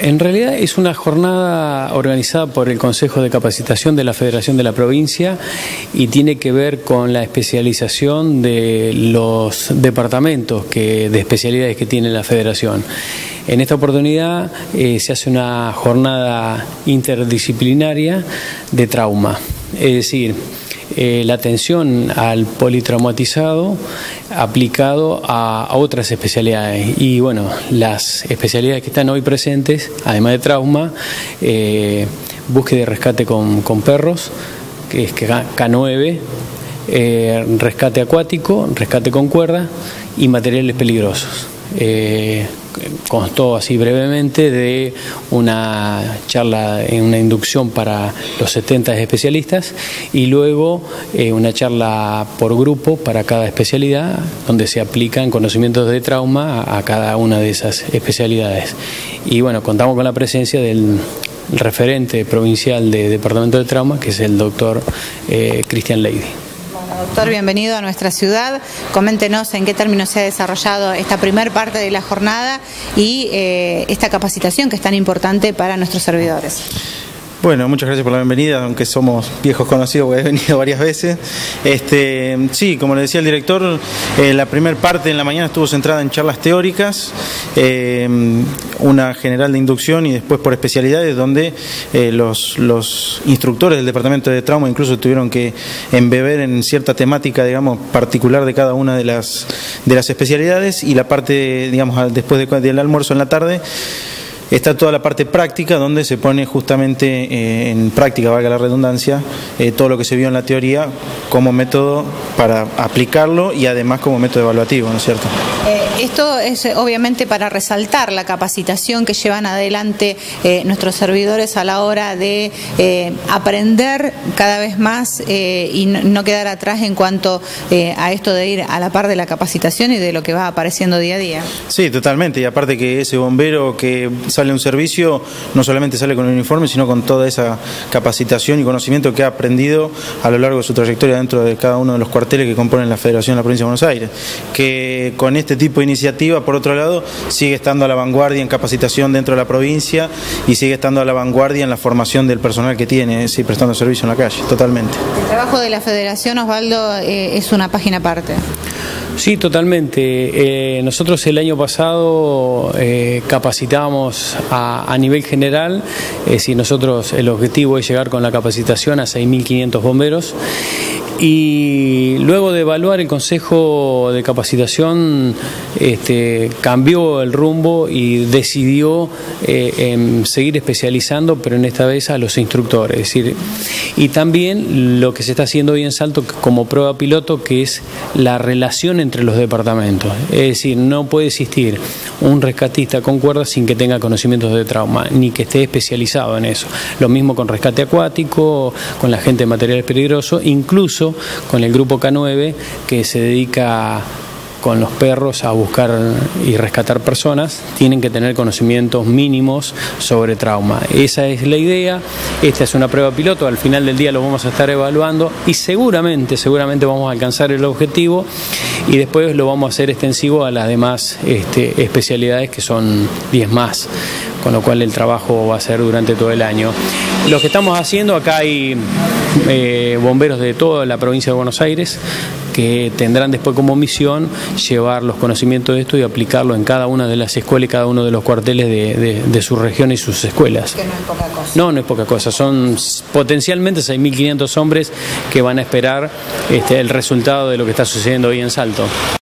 En realidad es una jornada organizada por el Consejo de Capacitación de la Federación de la Provincia y tiene que ver con la especialización de los departamentos de especialidades que tiene la Federación. En esta oportunidad se hace una jornada interdisciplinaria de trauma, es decir, la atención al politraumatizado aplicado a otras especialidades. Y bueno, las especialidades que están hoy presentes, además de trauma, búsqueda y rescate con perros, que es K9, rescate acuático, rescate con cuerda y materiales peligrosos. Constó así brevemente de una charla, una inducción para los 70 especialistas y luego una charla por grupo para cada especialidad donde se aplican conocimientos de trauma a cada una de esas especialidades. Y bueno, contamos con la presencia del referente provincial de Departamento de Trauma, que es el doctor Cristian Leidy. Doctor, bienvenido a nuestra ciudad. Coméntenos en qué términos se ha desarrollado esta primer parte de la jornada y esta capacitación que es tan importante para nuestros servidores. Bueno, muchas gracias por la bienvenida, aunque somos viejos conocidos porque he venido varias veces. Sí, como le decía el director, la primera parte en la mañana estuvo centrada en charlas teóricas, una general de inducción y después por especialidades, donde los instructores del Departamento de Trauma incluso tuvieron que embeber en cierta temática, digamos, particular de cada una de las especialidades, y la parte, digamos, después del almuerzo en la tarde, está toda la parte práctica, donde se pone justamente en práctica, valga la redundancia, todo lo que se vio en la teoría como método para aplicarlo y además como método evaluativo, ¿no es cierto? Esto es obviamente para resaltar la capacitación que llevan adelante nuestros servidores a la hora de aprender cada vez más y no quedar atrás en cuanto a esto de ir a la par de la capacitación y de lo que va apareciendo día a día. Sí, totalmente, y aparte que ese bombero que sale a un servicio no solamente sale con el uniforme, sino con toda esa capacitación y conocimiento que ha aprendido a lo largo de su trayectoria dentro de cada uno de los cuarteles que componen la Federación de la Provincia de Buenos Aires, que con este tipo de iniciativa, por otro lado, sigue estando a la vanguardia en capacitación dentro de la provincia y sigue estando a la vanguardia en la formación del personal que tiene, sí, prestando servicio en la calle, totalmente. El trabajo de la Federación, Osvaldo, es una página aparte. Sí, totalmente. Nosotros el año pasado capacitábamos a nivel general, nosotros el objetivo es llegar con la capacitación a 6.500 bomberos. Y luego de evaluar, el Consejo de Capacitación cambió el rumbo y decidió seguir especializando, pero en esta vez a los instructores. Es decir, y también lo que se está haciendo hoy en Salto como prueba piloto, que es la relación entre los departamentos. Es decir, no puede existir un rescatista con cuerdas sin que tenga conocimientos de trauma, ni que esté especializado en eso. Lo mismo con rescate acuático, con la gente de materiales peligrosos, incluso con el grupo K9, que se dedica con los perros a buscar y rescatar personas, tienen que tener conocimientos mínimos sobre trauma. Esa es la idea. Esta es una prueba piloto, al final del día lo vamos a estar evaluando y seguramente vamos a alcanzar el objetivo, y después lo vamos a hacer extensivo a las demás especialidades, que son 10 más, con lo cual el trabajo va a ser durante todo el año. Lo que estamos haciendo, acá hay bomberos de toda la provincia de Buenos Aires, que tendrán después como misión llevar los conocimientos de esto y aplicarlo en cada una de las escuelas y cada uno de los cuarteles de su región y sus escuelas. Que no es poca cosa. No, no es poca cosa, son potencialmente 6.500 hombres que van a esperar el resultado de lo que está sucediendo hoy en Salto.